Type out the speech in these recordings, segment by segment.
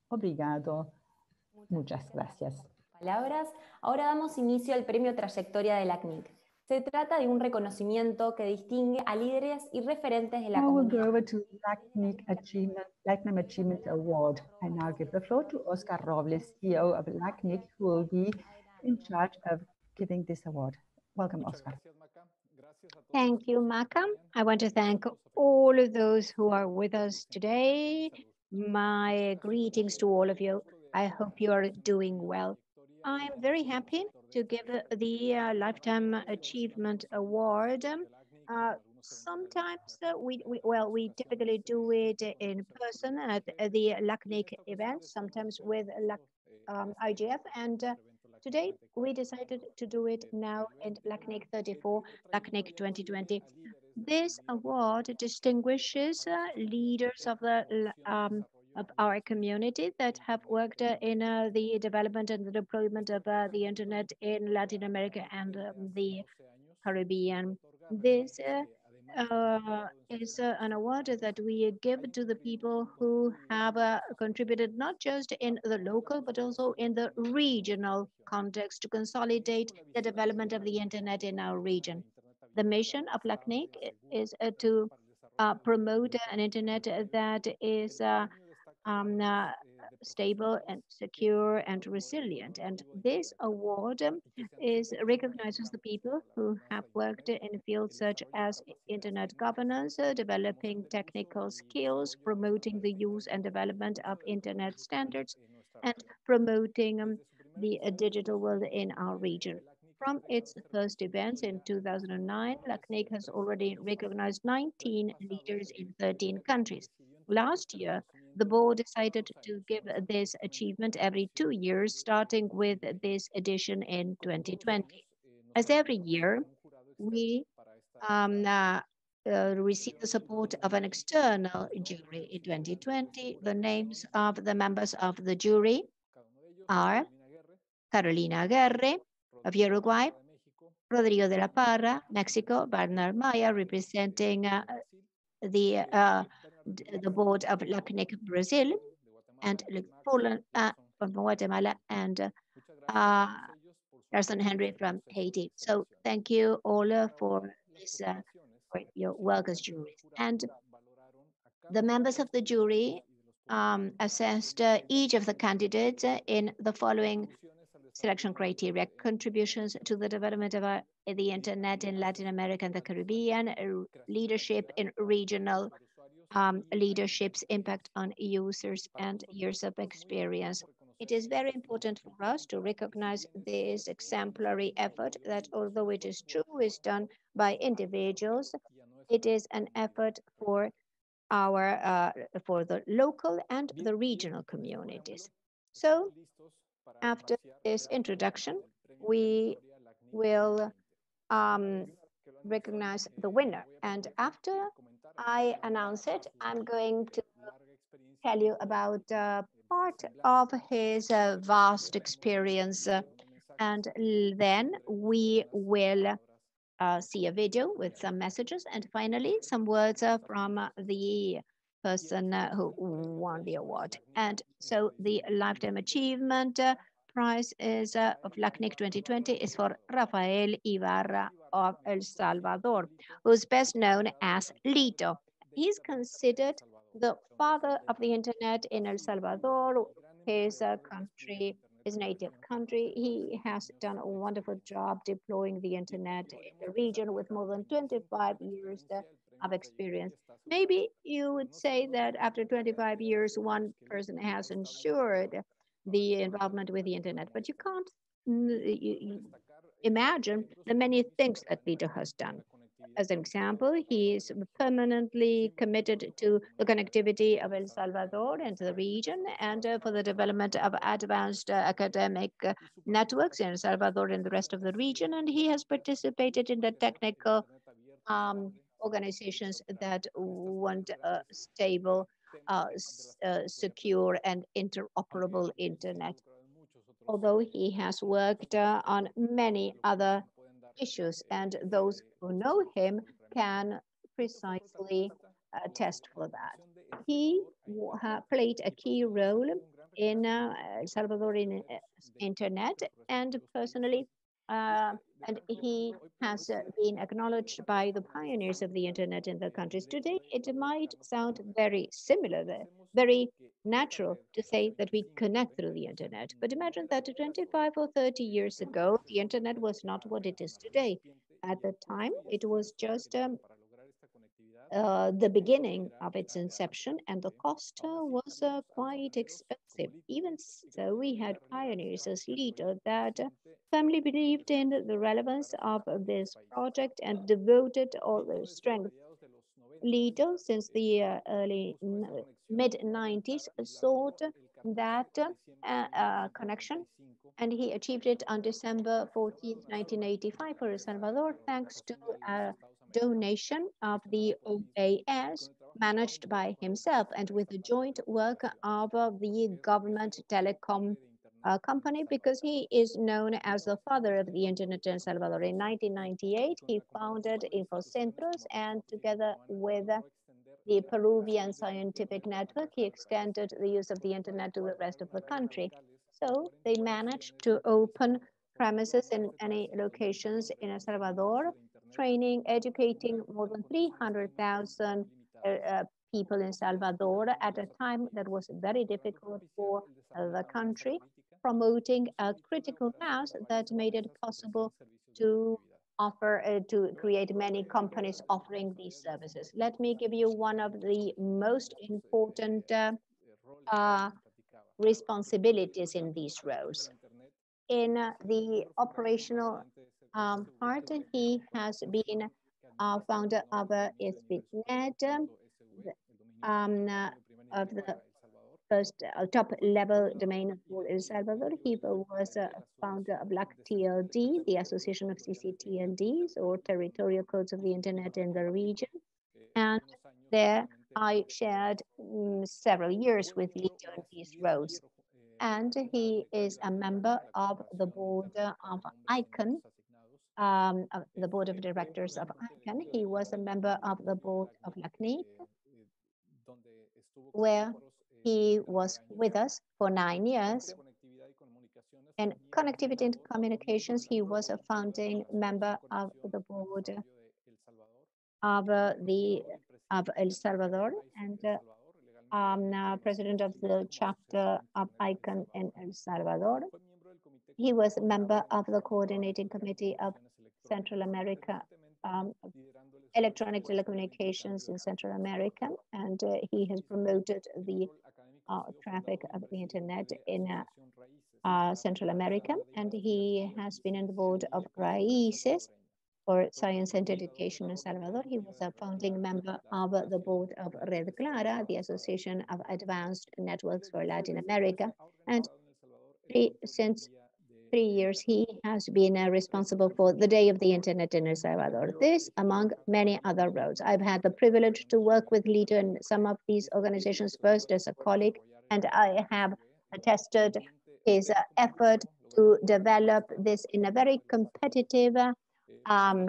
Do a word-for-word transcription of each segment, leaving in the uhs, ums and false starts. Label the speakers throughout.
Speaker 1: Obrigado. Muchas gracias.
Speaker 2: Palabras. Ahora damos inicio al premio Trayectoria de la C N I C. Se trata de un reconocimiento que distingue a líderes y referentes de la
Speaker 1: Now we'll
Speaker 2: comunidad.
Speaker 1: go over to LACNIC Achievement, Lacnam Achievement Award. I now give the floor to Oscar Robles, C E O of LACNIC, who will be in charge of giving this award. Welcome, Oscar.
Speaker 3: Thank you, Maca. I want to thank all of those who are with us today. My greetings to all of you. I hope you are doing well. I'm very happy to give the uh, Lifetime Achievement Award. Uh, sometimes uh, we, we, well, we typically do it in person at the LACNIC event, sometimes with LAC, um, I G F, and uh, today, we decided to do it now in LACNIC thirty-four, LACNIC twenty twenty. This award distinguishes uh, leaders of the um, of our community that have worked uh, in uh, the development and the deployment of uh, the internet in Latin America and um, the Caribbean. This uh, uh, is uh, an award that we give to the people who have uh, contributed not just in the local but also in the regional context to consolidate the development of the internet in our region. The mission of LACNIC is uh, to uh, promote an internet that is uh, um, uh, stable and secure and resilient. And this award um, is recognizes the people who have worked in fields such as internet governance, uh, developing technical skills, promoting the use and development of internet standards, and promoting um, the uh, digital world in our region. From its first events in two thousand nine, LACNIC has already recognized nineteen leaders in thirteen countries. Last year, the board decided to give this achievement every two years, starting with this edition in twenty twenty. As every year, we um, uh, uh, received the support of an external jury in twenty twenty. The names of the members of the jury are Carolina Aguerre of Uruguay, Rodrigo de la Parra, Mexico, Bernard Maya, representing uh, the uh, the board of LACNIC Brazil, and Poland uh, from Guatemala, and uh, uh, Larson Henry from Haiti. So thank you all uh, for this uh, for your work as juries. And the members of the jury um, assessed uh, each of the candidates uh, in the following selection criteria: contributions to the development of uh, the internet in Latin America and the Caribbean, uh, leadership in regional um, leadership's impact on users, and years of experience. It is very important for us to recognize this exemplary effort that, although it is true, is done by individuals, it is an effort for our uh, for the local and the regional communities. So after this introduction, we will um, recognize the winner. And after I announce it, I'm going to tell you about uh, part of his uh, vast experience. Uh, and then we will uh, see a video with some messages. And finally, some words uh, from uh, the person uh, who won the award. And so the Lifetime Achievement uh, Prize is uh, of LACNIC twenty twenty is for Rafael Ibarra of El Salvador, who's best known as Lito. He's considered the father of the internet in El Salvador, his uh, country, his native country. He has done a wonderful job deploying the internet in the region with more than twenty-five years uh, of experience. Maybe you would say that after twenty-five years, one person has ensured the involvement with the internet, but you can't imagine the many things that Lito has done. As an example, he is permanently committed to the connectivity of El Salvador and the region, and uh, for the development of advanced uh, academic uh, networks in El Salvador and the rest of the region. And he has participated in the technical um, organizations that want a stable, uh, uh, secure, and interoperable internet. Although he has worked uh, on many other issues, and those who know him can precisely attest for that. He played a key role in uh, El Salvadorian uh, internet, and personally, uh, and he has uh, been acknowledged by the pioneers of the internet in the countries. Today, it might sound very similar, very natural to say that we connect through the internet. But imagine that twenty-five or thirty years ago, the internet was not what it is today. At the time, it was just um, uh, the beginning of its inception, and the cost uh, was uh, quite expensive. Even so, we had pioneers as leaders that uh, firmly believed in the relevance of this project and devoted all their strength. Lito, since the uh, early mid nineties, sought that uh, uh, connection, and he achieved it on December fourteenth, nineteen eighty-five for El Salvador, thanks to a donation of the O A S managed by himself and with the joint work of uh, the government telecom uh, company, because he is known as the father of the internet in El Salvador. In nineteen ninety-eight, he founded Infocentros, and together with the Peruvian Scientific Network, he extended the use of the internet to the rest of the country. So they managed to open premises in many locations in El Salvador, training, educating more than three hundred thousand uh, uh, people in Salvador at a time that was very difficult for uh, the country, promoting a critical mass that made it possible to offer uh, to create many companies offering these services. Let me give you one of the most important uh, uh, responsibilities in these roles. In uh, the operational um, part, he has been uh, founder of uh, ESPNet, um, uh, of the first uh, top level domain for El Salvador. He was a founder of L A C T L D, the Association of C C T L Ds, or Territorial Codes of the Internet in the region. And there I shared um, several years with Lito in these roles. And he is a member of the board of ICANN, um, of the board of directors of ICANN. He was a member of the board of LACNIC, where he was with us for nine years. In connectivity and communications, he was a founding member of the board of uh, the of El Salvador, and uh, um, uh, president of the chapter of ICANN in El Salvador. He was a member of the coordinating committee of Central America, um, electronic telecommunications in Central America, and uh, he has promoted the uh, traffic of the internet in uh, uh, Central America, and he has been on the board of RAICES for Science and Education in El Salvador. He was a founding member of the board of Red Clara, the Association of Advanced Networks for Latin America, and he, since three years, he has been uh, responsible for the Day of the Internet in El Salvador. This, among many other roles. I've had the privilege to work with Lito in some of these organizations, first as a colleague, and I have attested his uh, effort to develop this in a very competitive uh, um,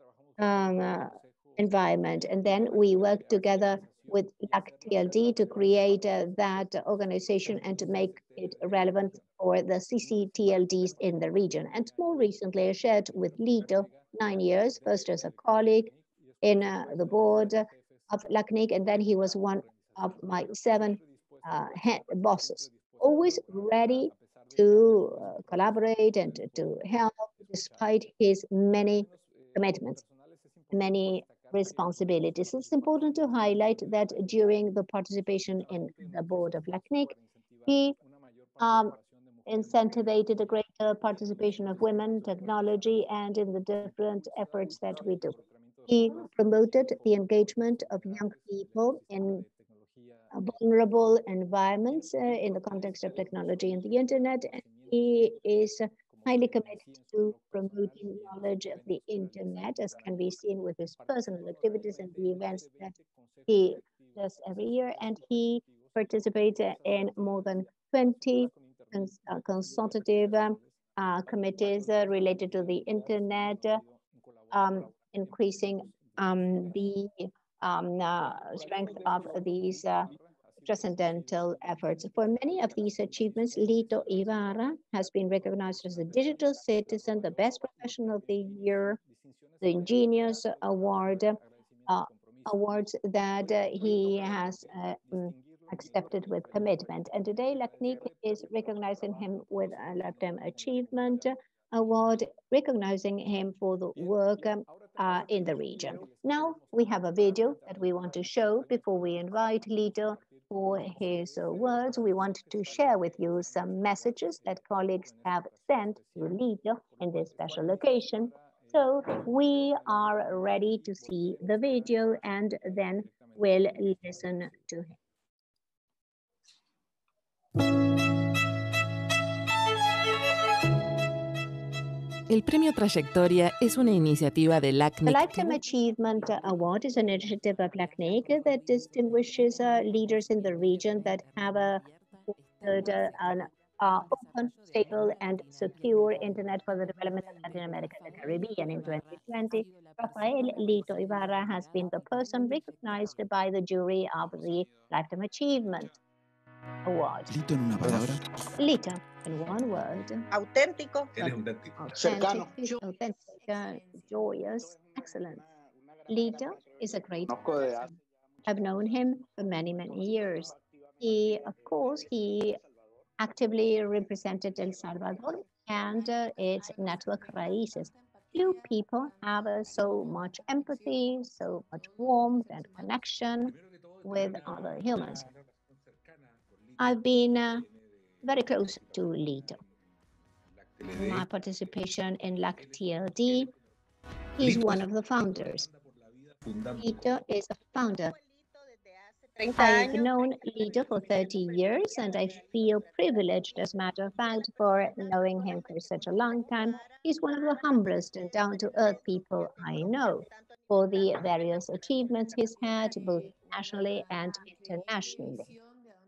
Speaker 3: um, uh, environment. And then we worked together with L A C T L D to create uh, that organization and to make it relevant for the C C T L Ds in the region. And more recently, I shared with Lito nine years, first as a colleague in uh, the board of LACNIC, and then he was one of my seven uh, head bosses, always ready to uh, collaborate and to, to help despite his many commitments, many responsibilities. It's important to highlight that during the participation in the board of LACNIC, he um, incentivized a greater participation of women, technology, and in the different efforts that we do. He promoted the engagement of young people in uh, vulnerable environments uh, in the context of technology and the internet, and he is uh, highly committed to promoting knowledge of the internet, as can be seen with his personal activities and the events that he does every year. And he participates in more than twenty cons uh, consultative um, uh, committees uh, related to the internet, uh, um, increasing um, the um, uh, strength of these uh, transcendental efforts. For many of these achievements, Lito Ibarra has been recognized as a digital citizen, the best professional of the year, the Ingenious Award, uh, awards that uh, he has uh, accepted with commitment. And today, LACNIC is recognizing him with a Lifetime Achievement Award, recognizing him for the work um, uh, in the region. Now, we have a video that we want to show before we invite Lito for his uh, words. We want to share with you some messages that colleagues have sent to Lito in this special occasion. So we are ready to see the video and then we'll listen to him.
Speaker 4: El Premio Trayectoria es una iniciativa de LACNIC.
Speaker 3: The Lifetime Achievement Award is an initiative of LACNIC that distinguishes uh, leaders in the region that have a, uh, an uh, open, stable, and secure internet for the development of Latin America and the Caribbean. In twenty twenty, Rafael Lito Ibarra has been the person recognized by the jury of the Lifetime Achievement Award.
Speaker 5: Lito en una palabra.
Speaker 3: Lito, in one word.
Speaker 6: Auténtico.
Speaker 3: Authentic,
Speaker 6: Cercano.
Speaker 3: authentic, uh, joyous, excellent. Lito is a great person. I've known him for many, many years. He, of course, he actively represented El Salvador and uh, its network Raíces. Few people have uh, so much empathy, so much warmth and connection with other humans. I've been uh, very close to Lito. My participation in LAC-T L D, he's one of the founders. Lito is a founder. I've known Lito for thirty years, and I feel privileged, as a matter of fact, for knowing him for such a long time. He's one of the humblest and down-to-earth people I know, for the various achievements he's had, both nationally and internationally.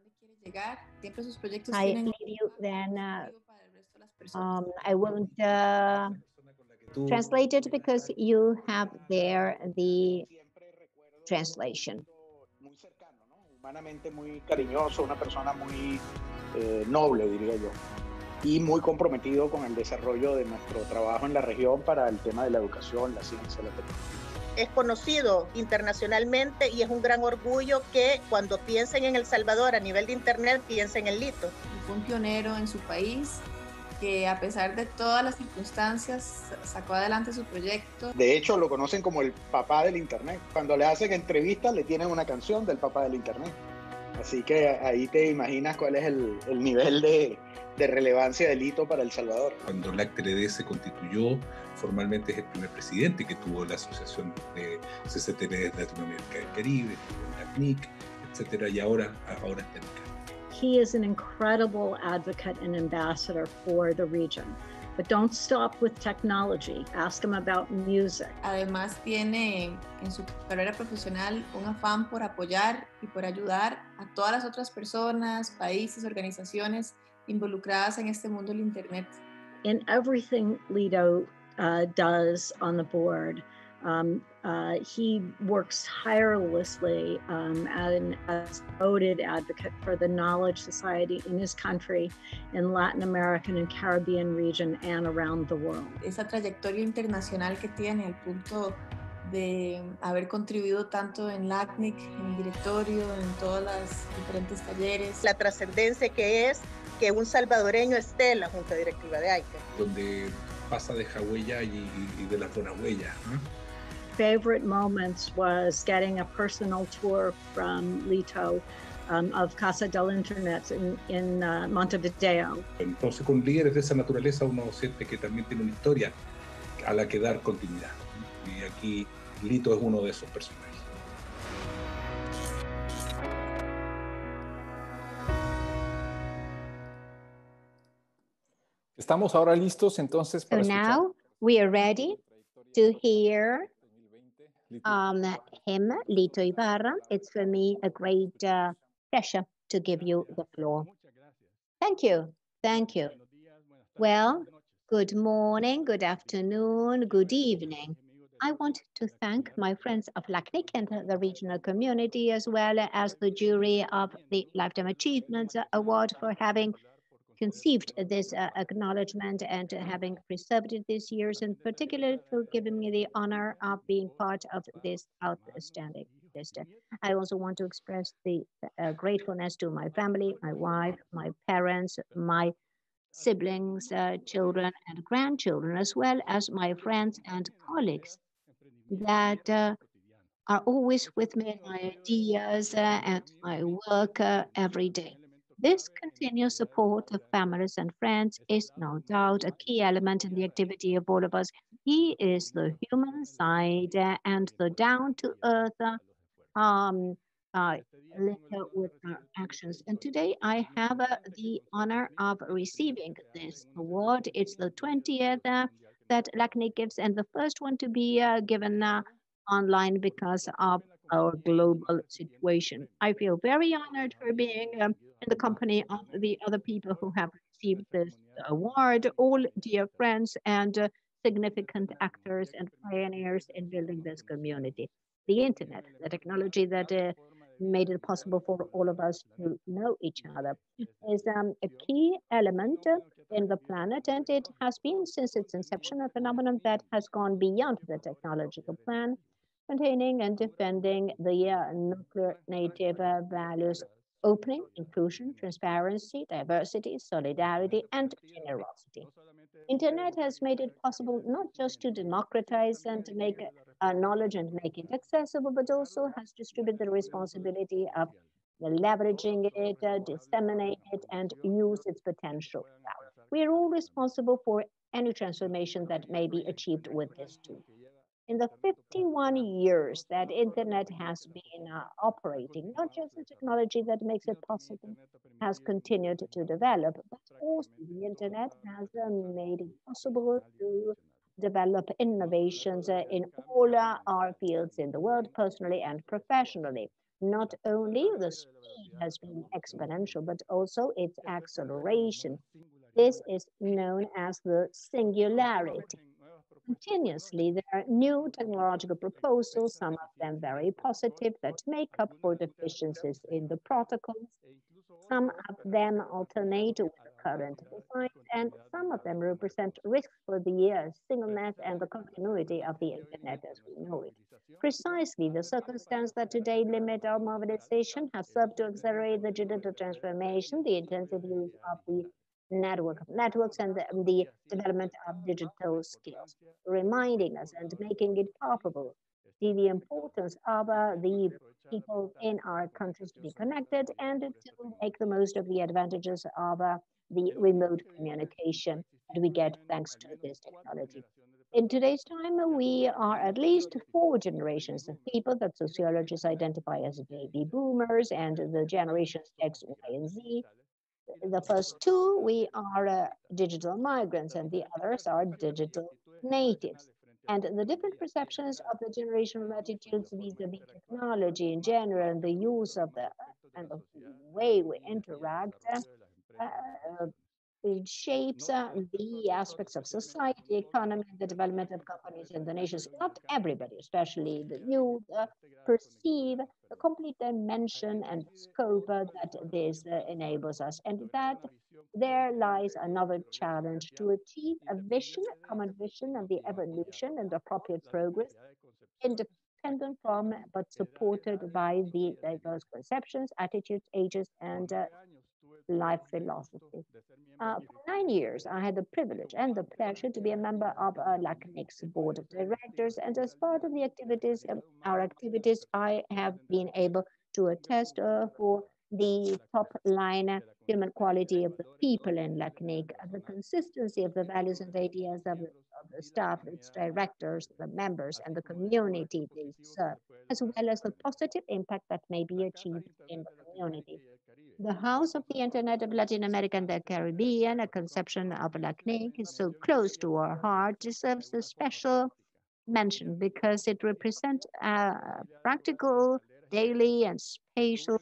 Speaker 3: I leave you then, uh, um, I won't uh, translate it because you have there the translation.
Speaker 6: Humanamente muy cariñoso, una persona muy eh, noble, diría yo, y muy comprometido con el desarrollo de nuestro trabajo en la región para el tema de la educación, la ciencia, la tecnología. Es conocido internacionalmente y es un gran orgullo que cuando piensen en El Salvador a nivel de internet piensen en Lito.
Speaker 7: Fue un pionero en su país que a pesar de todas las circunstancias sacó adelante su proyecto.
Speaker 6: De hecho lo conocen como el papá del internet. Cuando le hacen entrevistas le tienen una canción del papá del internet. Así que ahí te imaginas cuál es el, el nivel de, de relevancia de Lito para El Salvador.
Speaker 8: Cuando LAC-T L D se constituyó, formalmente es el primer presidente que tuvo la Asociación de C C T L D de Latinoamérica y el Caribe, LACNIC, etcétera, y ahora, ahora está en Nicaragua.
Speaker 9: He is an incredible advocate and ambassador for the region. But don't stop with technology. Ask him about music.
Speaker 7: Además tiene en su carrera profesional un afán por apoyar y por ayudar a todas las otras personas, países, organizaciones involucradas en este mundo del internet.
Speaker 9: In everything Lito uh, does on the board, um, uh, he works tirelessly um, and as a devoted advocate for the Knowledge Society in his country, in Latin American and Caribbean region, and around the world.
Speaker 7: Esa trayectoria internacional que tiene al punto de haber contribuido tanto en LACNIC, en el directorio, en todos los diferentes talleres.
Speaker 6: La trascendencia que es que un salvadoreño esté en la Junta Directiva de AICA.
Speaker 8: Donde pasa deja huella y, y de las buenas huellas, ¿no?
Speaker 9: Favorite moments was getting a personal tour from Lito um, of Casa del Internet in, in uh, Montevideo.
Speaker 8: Entonces con líderes de esa naturaleza uno siente que también tiene una historia a la que dar continuidad, ¿no? Y aquí Lito es uno de esos personajes.
Speaker 10: Estamos ahora listos entonces para
Speaker 3: so
Speaker 10: escuchar.
Speaker 3: Now we are ready to hear um, him, Lito Ibarra. It's for me a great uh, pleasure to give you the floor. Thank you. Thank you. Well, good morning, good afternoon, good evening. I want to thank my friends of LACNIC and the regional community, as well as the jury of the Lifetime Achievements Award, for having conceived this uh, acknowledgement and having preserved it these years, and particularly for giving me the honor of being part of this outstanding list. I also want to express the uh, gratefulness to my family, my wife, my parents, my siblings, uh, children, and grandchildren, as well as my friends and colleagues that uh, are always with me in my ideas uh, and my work uh, every day. This continuous support of families and friends is no doubt a key element in the activity of all of us. He is the human side uh, and the down to earth uh, um, uh, linked with our actions. And today I have uh, the honor of receiving this award. It's the twentieth uh, that LACNIC gives, and the first one to be uh, given uh, online because of our global situation. I feel very honored for being um, in the company of the other people who have received this award, all dear friends and uh, significant actors and pioneers in building this community. The internet, the technology that uh, made it possible for all of us to know each other, is um, a key element uh, in the planet, and it has been since its inception a phenomenon that has gone beyond the technological plan, containing and defending the uh, nuclear native uh, values: opening, inclusion, transparency, diversity, solidarity, and generosity. Internet has made it possible not just to democratize and to make uh, knowledge and make it accessible, but also has distributed the responsibility of leveraging it, uh, disseminate it, and use its potential. We are all responsible for any transformation that may be achieved with this tool. In the fifty-one years that internet has been uh, operating, not just the technology that makes it possible has continued to develop, but also the internet has uh, made it possible to develop innovations uh, in all uh, our fields in the world, personally and professionally. Not only the speed has been exponential, but also its acceleration. This is known as the singularity. Continuously, there are new technological proposals, some of them very positive, that make up for deficiencies in the protocols. Some of them alternate with the current designs, and some of them represent risks for the uh, singleness and the continuity of the internet as we know it. Precisely the circumstance that today limit our mobilization has served to accelerate the digital transformation, the intensive use of the network of networks, and the, the development of digital skills, reminding us and making it palpable see the importance of uh, the people in our countries to be connected and to make the most of the advantages of uh, the remote communication that we get thanks to this technology. In today's time, we are at least four generations of people that sociologists identify as baby boomers and the generations X, Y, and Z. The first two, we are uh, digital migrants, and the others are digital natives. And the different perceptions of the generational attitudes vis-a-vis technology in general, and the use of the and the way we interact, uh, uh, it shapes uh, the aspects of society, economy, the development of companies and the nations. Not everybody, especially the youth, uh, perceive the complete dimension and scope uh, that this uh, enables us. And that there lies another challenge to achieve a vision, a common vision of the evolution and appropriate progress, independent from but supported by the diverse conceptions, attitudes, ages, and uh, life philosophy. Uh, for nine years, I had the privilege and the pleasure to be a member of uh, LACNIC's board of directors, and as part of the activities, um, our activities, I have been able to attest uh, for the top line uh, human quality of the people in LACNIC, uh, the consistency of the values and ideas of, of the staff, its directors, the members, and the community they serve, as well as the positive impact that may be achieved in the community. The House of the Internet of Latin America and the Caribbean, a conception of LACNIC, is so close to our heart, deserves a special mention because it represents a practical, daily, and spatial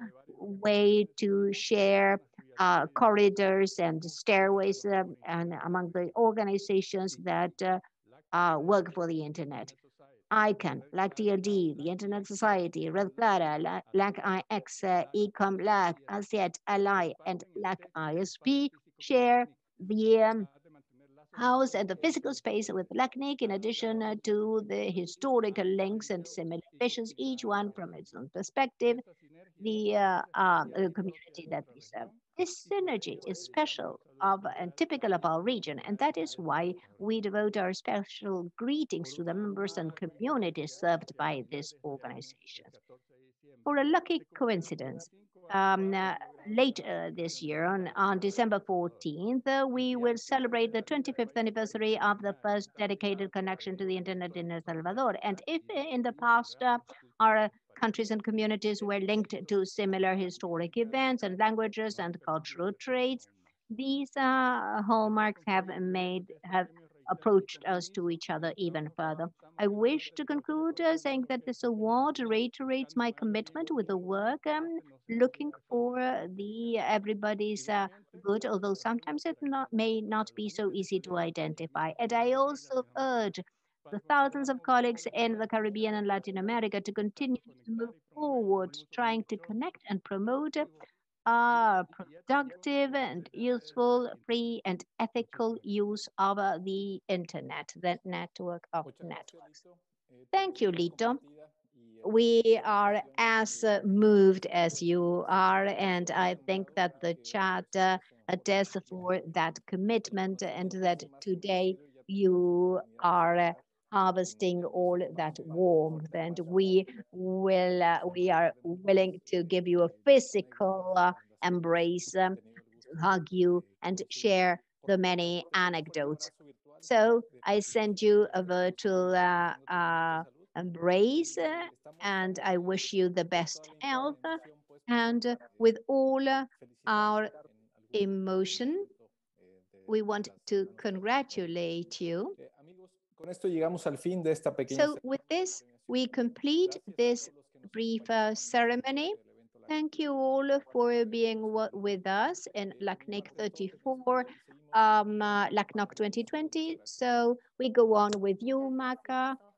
Speaker 3: way to share uh, corridors and stairways uh, and among the organizations that uh, uh, work for the internet. ICANN, LAC D L D, the Internet Society, Red Plata, LAC I X, uh, Ecom LAC, ASIET, Ally, and LAC I S P share the um, house and the physical space with LACNIC, in addition uh, to the historical links and similar visions, each one from its own perspective, the uh, uh, community that we serve. This synergy is special of and typical of our region, and that is why we devote our special greetings to the members and communities served by this organization. For a lucky coincidence, um, uh, late uh, this year, on, on December fourteenth, uh, we will celebrate the twenty-fifth anniversary of the first dedicated connection to the internet in El Salvador. And if in the past uh, our countries and communities were linked to similar historic events and languages and cultural traits, these uh, hallmarks have made have approached us to each other even further. I wish to conclude uh, saying that this award reiterates my commitment with the work, um, looking for the everybody's uh, good, although sometimes it not, may not be so easy to identify. And I also urge the thousands of colleagues in the Caribbean and Latin America to continue to move forward, trying to connect and promote uh, productive and useful, free and ethical use of uh, the internet, the network of networks. Thank you, Lito. We are as uh, moved as you are, and I think that the chat uh, attests for that commitment and that today you are uh, harvesting all that warmth, and we will uh, we are willing to give you a physical uh, embrace, um, hug you and share the many anecdotes. So I send you a virtual uh, uh, embrace, uh, and I wish you the best health, uh, and uh, with all uh, our emotion, we want to congratulate you.
Speaker 10: Con esto llegamos al fin de esta pequeña.
Speaker 3: So with this, we complete this brief uh, ceremony. Thank you all for being with us in LACNIC thirty-four, um, uh, LACNOC twenty twenty. So we go on with you, Maka.